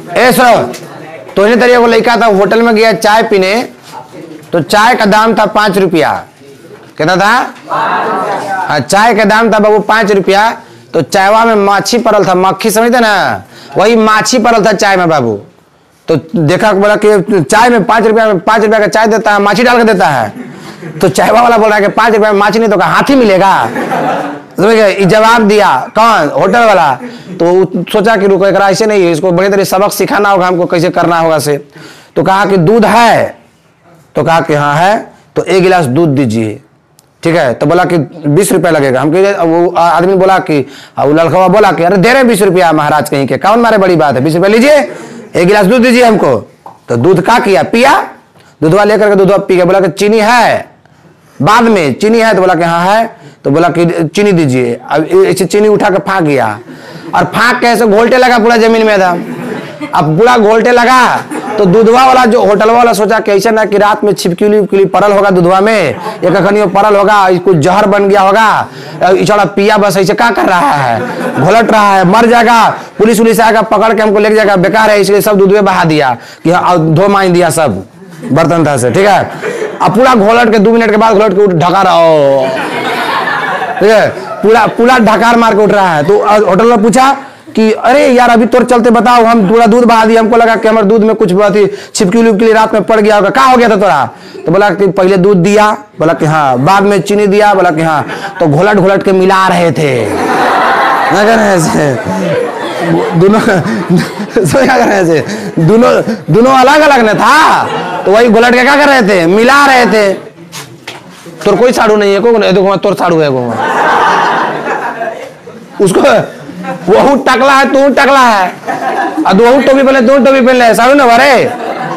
ऐसा तो इन्हें तरीके को लड़का था, होटल में गया चाय पीने, तो चाय का दाम था 5 रुपया। कितना था? चाय का दाम था बाबू 5 रुपया। तो चायवा में माछी पड़ल था, मक्खी समझते ना, वही माछी पड़ल था चाय में बाबू। तो देखा बोला कि चाय में 5 रुपया का चाय देता है, माछी डाल के देता है। तो चायवा वाला बोल रहा है कि 5 रुपया में माछी नहीं तो हाथी मिलेगा। जवाब दिया कौन? होटल वाला। तो सोचा कि रुको एकरा ऐसे नहीं है, इसको बड़े तरह सबक सिखाना होगा हमको, कैसे करना होगा से। तो कहा कि दूध है? तो कहा कि हाँ है। तो 1 गिलास दूध दीजिए, ठीक है। तो बोला कि 20 रुपया लगेगा। हम कहे, वो आदमी बोला कि, वो लड़का बोला कि अरे दे रहे 20 रुपया महाराज कहीं के, कौन मारे बड़ी बात है, 20 रुपया लीजिए, 1 गिलास दूध दीजिए हमको। तो दूध का किया, पिया, दूधवा लेकर के दूधवा पी गया। बोला कि चीनी है? बाद में चीनी है? तो बोला कि हाँ है। तो बोला कि चीनी दीजिए। अब ऐसे चीनी उठा के फाँक गया, और फाँक के ऐसे घोलटे लगा पूरा जमीन में था। अब पूरा घोलटे लगा तो दूधवा वाला जो होटल वाला सोचा कि ऐसा ना कि रात में छिपकली पड़ल होगा दूधवा में, या कखनी पड़ल होगा, कुछ जहर बन गया होगा, इचारा पिया बस ऐसे क्या कर रहा है, घोलट रहा है, मर जाएगा, पुलिस उलिस आएगा पकड़ के हमको लेके जाएगा, बेकार है, इसलिए सब दूध में बहा दिया कि धो माइन दिया सब बर्तन था से, ठीक है। अब पूरा घोलट के 2 मिनट के बाद घोलट के ढका रहा, ठीक है, पूरा ढकार मार के उठ रहा है। तो होटल में पूछा कि अरे यार अभी तोर चलते बताओ, हम पूरा दूध बहा दिया, हमको लगा कि हमारे दूध में कुछ बात छिपकली रात में पड़ गया होगा, क्या हो गया था तोरा? तो बोला कि पहले दूध दिया, बोला कि हाँ, बाद में चीनी दिया, बोला कि हाँ। तो घोलट के मिला रहे थे, दोनों अलग अलग न था, तो वही घोलट के क्या कर रहे थे, मिला रहे थे। तोर कोई साड़ू नहीं है, को देखो तोर साड़ू है, उसको वहू टकला है, तू टकला है, अब वहू टोपी पहले, तू टोपी पहन ले, साड़ू न भरे।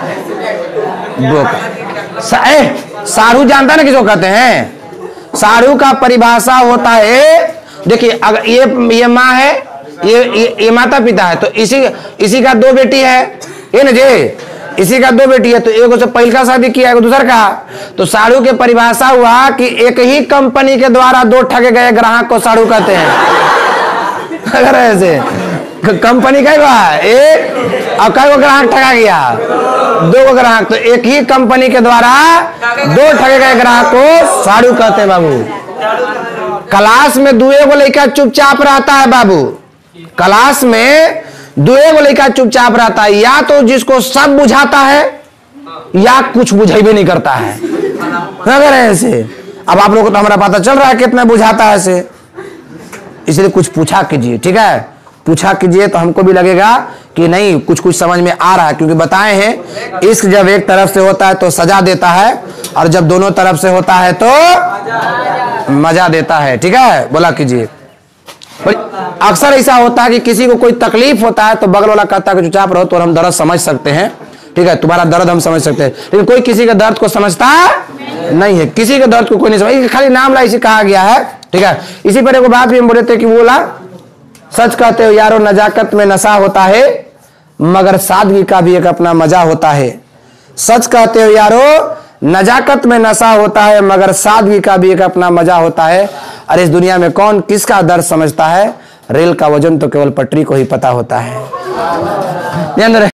साड़ू जानता ना किसको कहते हैं? साड़ू का परिभाषा होता है, देखिए अगर ये माँ है, ये माता पिता है, तो इसी का 2 बेटी है, ये ना जे, इसी का 2 बेटी है, तो एक से पहले का शादी किया, एक दूसर का। तो साड़ू के परिभाषा हुआ कि एक ही कंपनी के द्वारा 2 ठगे गए ग्राहक को साड़ू कहते हैं। अगर ऐसे कंपनी का एक और कई ग्राहक ठगा गया, 2 ग्राहक, तो एक ही कंपनी के द्वारा 2 ठगे गए ग्राहक को साड़ू कहते हैं बाबू। क्लास में 2 लड़का चुपचाप रहता है बाबू, क्लास में 2 लड़का चुपचाप रहता है, या तो जिसको सब बुझाता है या कुछ बुझेबे नहीं करता है। अगर ऐसे अब आप लोगों को तो हमारा पता चल रहा है कितना बुझाता है ऐसे, इसलिए कुछ पूछा कीजिए, ठीक है, पूछा कीजिए तो हमको भी लगेगा कि नहीं कुछ समझ में आ रहा है। क्योंकि बताए हैं इश्क जब एक तरफ से होता है तो सजा देता है, और जब दोनों तरफ से होता है तो मजा देता है, ठीक है, बोला कीजिए। अक्सर ऐसा होता है कि किसी को कोई तकलीफ होता है तो बगल वाला कहता है कि चुपचाप रहो, तो हम दर्द समझ सकते हैं, ठीक है, तुम्हारा दर्द हम समझ सकते हैं, लेकिन कोई किसी के दर्द को समझता नहीं है, किसी के दर्द को कोई नहीं समझ, खाली नाम ला इसे कहा गया है, ठीक है। इसी पर एक बात भी हम बोले थे कि बोला, सच कहते हो यारो नजाकत में नशा होता है, मगर सादगी का भी एक अपना मजा होता है। सच कहते हो यारो नजाकत में नशा होता है, मगर सादगी का भी एक अपना मजा होता है। अरे इस दुनिया में कौन किसका दर्द समझता है? रेल का वजन तो केवल पटरी को ही पता होता है।